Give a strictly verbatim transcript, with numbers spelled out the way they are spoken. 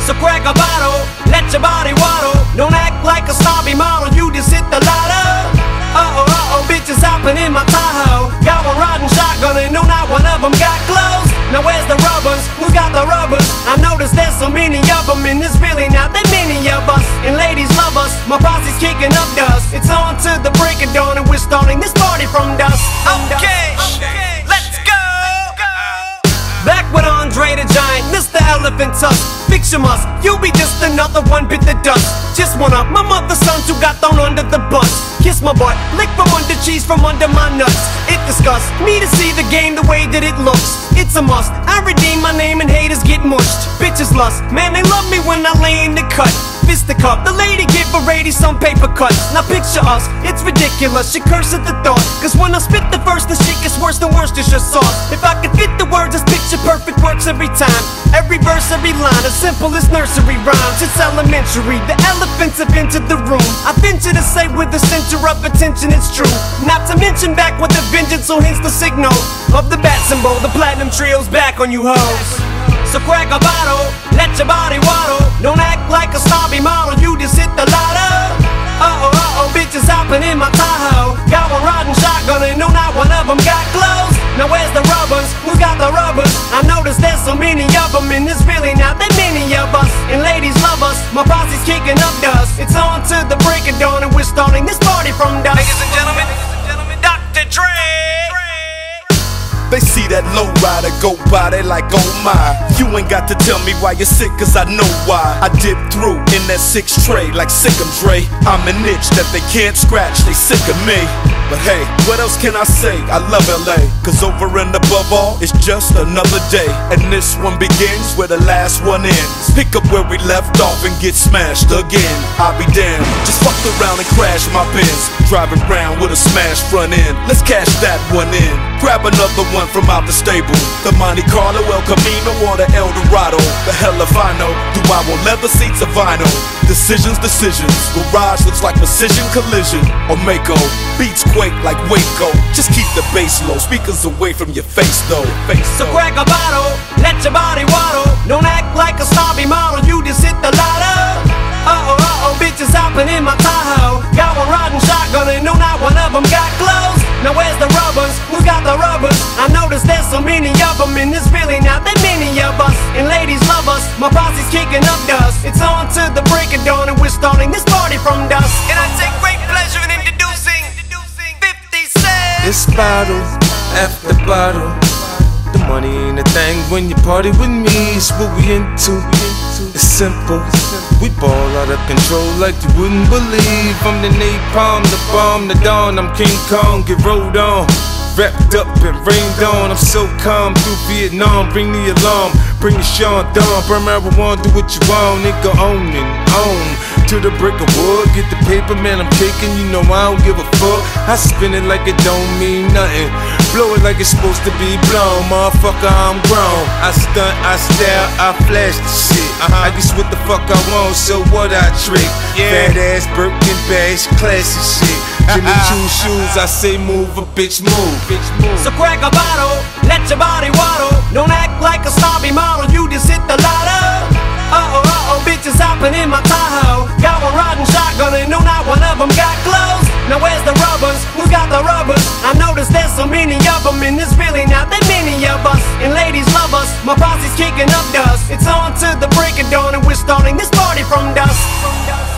So crack a bottle, let your body waddle. Don't act like a snobby model, you just hit the lotto. Uh-oh, uh-oh, bitches hopping in my Tahoe. Got one riding shotgun and no, not one of them got clothes. Now where's the rubbers? Who's got the rubbers? I notice there's so many of them, and there's really not that many of us. And ladies love us, my posse's kicking up dust. It's on to the break of dawn and we're starting this party from dusk. Okay, okay, let's go. Back with Andre the Giant, Mister Elephant Tusk. Fix your must, you'll be just another one bit the dust. Just one of my mother's sons who got thrown under the bus. Kiss my butt, lick from under cheese from under my nuts. It disgusts me to see the game the way that it looks. It's a must, I redeem my name and haters get mushed. Bitches lust, man they love me when I lay in the cut. Fist the cup, the lady give a lady some paper cuts. Now picture us, it's ridiculous, she curse at the thought. Cause when I spit the verse, the shit gets worse than Worcestershire sauce. If I could fit the words, this picture perfect works every time. Every verse, every line, as simple as nursery rhymes. It's elementary, the elephants have entered the room. I venture to say with the center of attention it's true. Not to mention back with a vengeance, so hence the signal of the bat symbol. The platinum trio's back on you hoes. So crack a bottle, let your body waddle. Don't act like a snobby model, you just hit the lotto. Uh-oh, uh-oh, bitches hopping in my Tahoe. Got one riding shotgun and no, not one of them got clothes. Now where's the rubbers? Who's got the rubbers? I notice there's so many of them, and there's really not that many of us. And ladies love us, my posse's kicking up dust. It's on to the break of dawn and we're starting this party from dusk. Ladies and gentlemen, Doctor Dre. They see that low rider go by, they like, oh my. You ain't got to tell me why you're sick, cause I know why. I dip through in that six tray like Sick'em Dre. I'm an itch that they can't scratch, they sick of me. But hey, what else can I say? I love L A, cause over and above all, it's just another day. And this one begins where the last one ends. Pick up where we left off and get smashed again. I'll be damned, just fucked around and crashed my Benz. Driving around with a smashed front end. Let's cash that one in. Grab another one from out the stable. The Monte Carlo, El Camino, or the El Dorado. The hell if I know. Do I want leather seats or vinyl? Decisions, decisions. Garage looks like precision collision. Or Mako. Beats quake like Waco. Just keep the bass low. Speakers away from your face though. Face so crack a bottle, let your body waddle. Don't act like a snobby model, you just hit the lotto. Uh-oh, uh-oh, bitches hopping in my Tahoe. Got one riding shotgun and no, not one of them got clothes. Now where's the rubbers? Who's got the rubbers? I notice there's so many of them, and there's really not that many of us. And ladies love us, my posse's kicking up dust. It's on to the break of dawn and we're starting this party from dusk. And I take great pleasure in introducing fifty cent. It's bottle after bottle. The money ain't a thing when you party with me. It's what we into. It's simple. We ball out of control like you wouldn't believe. I'm the napalm, the bomb, the dawn. I'm King Kong, get rolled on. Wrapped up and rained on. I'm so calm through Vietnam. Bring the alarm, bring the Sean Dawn. Burn marijuana, do what you want, nigga. Own and own. To the brick of wood, get the paper, man, I'm caking. You know I don't give a fuck. I spin it like it don't mean nothing. Blow it like it's supposed to be blown. Motherfucker, I'm grown. I stunt, I style, I flash the shit. uh-huh. I guess what the fuck I want, so what I trick. Yeah. Fat ass Birkin bags, classy shit. Jimmy Choo shoes, I say move, a bitch move. Bitch move. So crack a bottle, let your body waddle. Don't act like a snobby model, you just hit the lotto. Uh-oh, uh-oh, bitches hopping in my Tahoe. Got one riding shotgun and no, not one of them got clothes. Now where's the rubbers? Who's got the rubbers? I notice there's so many of them, and there's really not that many of us. And ladies love us, my posse's kicking up dust. It's on to the break of dawn and we're starting this party from dusk.